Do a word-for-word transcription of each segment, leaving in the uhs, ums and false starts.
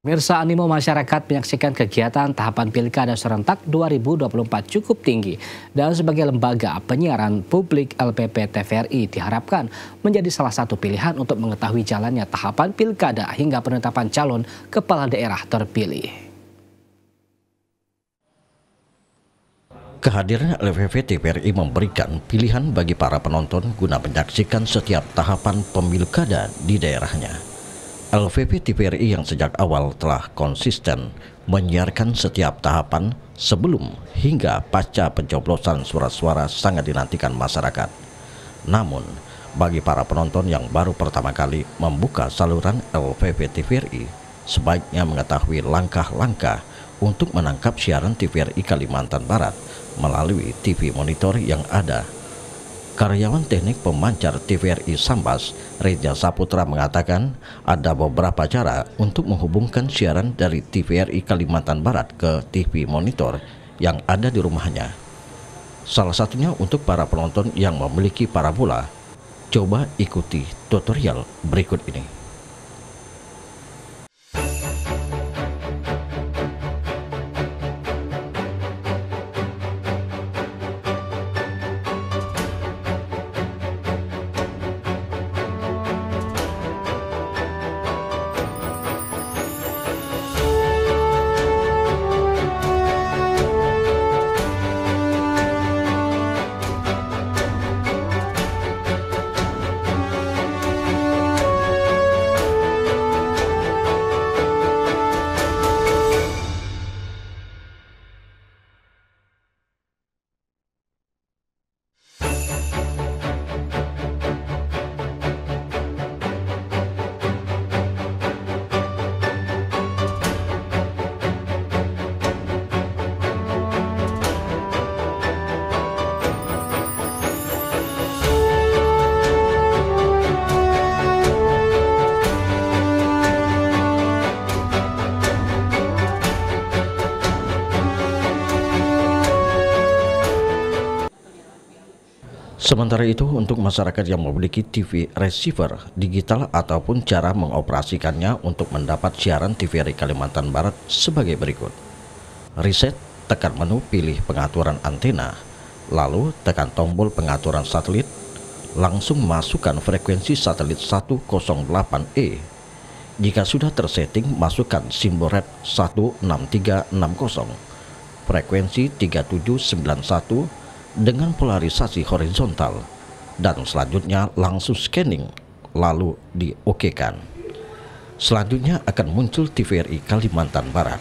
Pemirsa, animo masyarakat menyaksikan kegiatan tahapan Pilkada serentak dua ribu dua puluh empat cukup tinggi. Dan sebagai lembaga penyiaran publik, L P P T V R I diharapkan menjadi salah satu pilihan untuk mengetahui jalannya tahapan Pilkada hingga penetapan calon kepala daerah terpilih. Kehadiran L P P T V R I memberikan pilihan bagi para penonton guna menyaksikan setiap tahapan pemilkada di daerahnya. L P P T V R I yang sejak awal telah konsisten menyiarkan setiap tahapan sebelum hingga pasca pencoblosan surat-suara sangat dinantikan masyarakat. Namun, bagi para penonton yang baru pertama kali membuka saluran L P P T V R I, sebaiknya mengetahui langkah-langkah untuk menangkap siaran T V R I Kalimantan Barat melalui T V monitor yang ada. Karyawan teknik pemancar T V R I Sambas, Reza Saputra, mengatakan ada beberapa cara untuk menghubungkan siaran dari T V R I Kalimantan Barat ke T V monitor yang ada di rumahnya. Salah satunya untuk para penonton yang memiliki parabola. Coba ikuti tutorial berikut ini. Sementara itu, untuk masyarakat yang memiliki T V receiver digital ataupun cara mengoperasikannya untuk mendapat siaran T V R I Kalimantan Barat sebagai berikut. Reset, tekan menu pilih pengaturan antena, lalu tekan tombol pengaturan satelit, langsung masukkan frekuensi satelit seratus delapan E. Jika sudah tersetting, masukkan simbol rate satu enam tiga enam nol, frekuensi tiga tujuh sembilan satu dengan polarisasi horizontal, dan selanjutnya langsung scanning lalu di-okekan. Selanjutnya akan muncul T V R I Kalimantan Barat.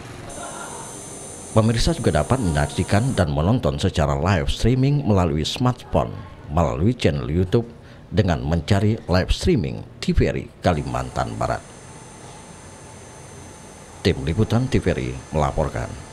Pemirsa juga dapat menyaksikan dan menonton secara live streaming melalui smartphone melalui channel YouTube dengan mencari live streaming T V R I Kalimantan Barat. Tim Liputan T V R I melaporkan.